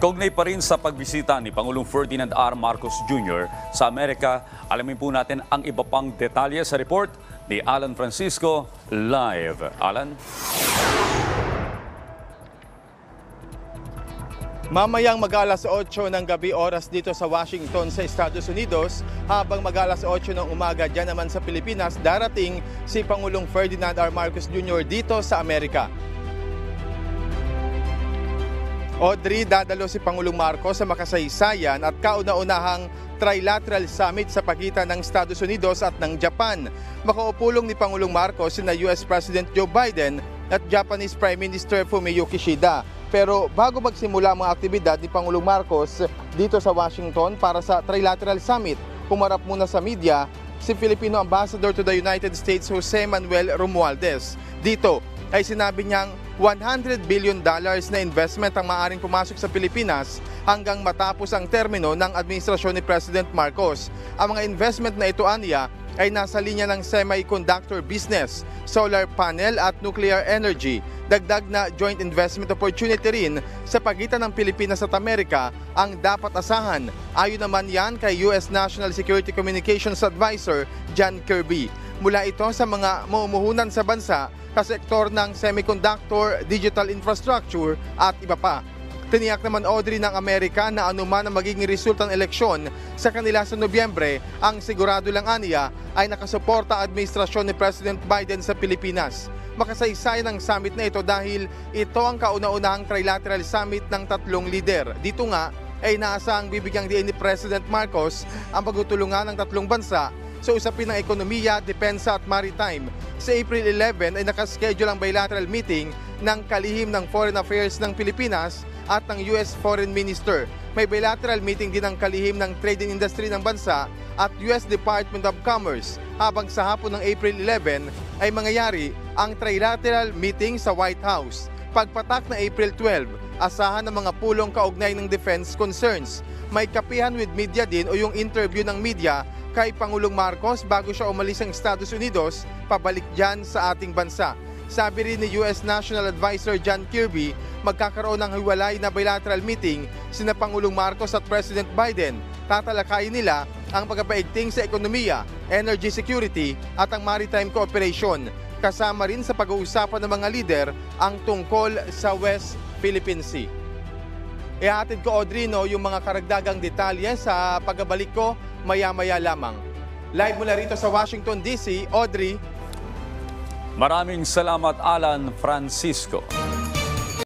Kaugnay pa rin sa pagbisita ni Pangulong Ferdinand R. Marcos Jr. sa Amerika, alamin po natin ang iba pang detalye sa report ni Alan Francisco live. Alan? Mamayang mag-alas 8 ng gabi oras dito sa Washington sa Estados Unidos, habang mag-alas 8 ng umaga dyan naman sa Pilipinas, darating si Pangulong Ferdinand R. Marcos Jr. dito sa Amerika. Audrey, dadalo si Pangulong Marcos sa makasaysayan at kauna-unahang trilateral summit sa pagitan ng Estados Unidos at ng Japan. Makaupulong ni Pangulong Marcos sina US President Joe Biden at Japanese Prime Minister Fumio Kishida. Pero bago magsimula ang mga aktibidad ni Pangulong Marcos dito sa Washington para sa trilateral summit, humarap muna sa media si Filipino Ambassador to the United States Jose Manuel Romualdez. Dito ay sinabi niyang $100 billion na investment ang maaaring pumasok sa Pilipinas hanggang matapos ang termino ng administrasyon ni President Marcos. Ang mga investment na ito, aniya, ay nasa linya ng semiconductor business, solar panel at nuclear energy. Dagdag na joint investment opportunity rin sa pagitan ng Pilipinas at Amerika ang dapat asahan. Ayon naman yan kay US National Security Communications Advisor John Kirby. Mula ito sa mga mamumuhunan sa bansa sa sektor ng semiconductor, digital infrastructure at iba pa. Tiniyak naman, Audrey, ng Amerika na anuman ang magiging resulta ng eleksyon sa kanila sa Nobyembre, ang sigurado lang aniya ay nakasuporta ang administrasyon ni President Biden sa Pilipinas. Makasaysayan ang summit na ito dahil ito ang kauna-unahang trilateral summit ng tatlong lider. Dito nga ay naasang bibigyang diin ni President Marcos ang pagtutulungan ng tatlong bansa sa usapin ng ekonomiya, depensa at maritime. Sa April 11 ay nakaschedule ang bilateral meeting ng kalihim ng Foreign Affairs ng Pilipinas at ng US Foreign Minister. May bilateral meeting din ng kalihim ng Trade and Industry ng bansa at US Department of Commerce. Habang sa hapon ng April 11 ay mangyayari ang trilateral meeting sa White House. Pagpatak na April 12, asahan ng mga pulong kaugnay ng defense concerns. May kapihan with media din o yung interview ng media kay Pangulong Marcos bago siya umalis ng Estados Unidos pabalik dyan sa ating bansa. Sabi rin ni US National Advisor John Kirby, magkakaroon ng hiwalay na bilateral meeting sina Pangulong Marcos at President Biden. Tatalakayin nila ang pagpapaigting sa ekonomiya, energy security at ang maritime cooperation. Kasama rin sa pag-uusapan ng mga lider ang tungkol sa West Philippine Sea. Ihatid ko, Audrey, yung mga karagdagang detalye sa pagbabalik ko maya-maya lamang. Live mula rito sa Washington, D.C., Audrey. Maraming salamat, Alan Francisco.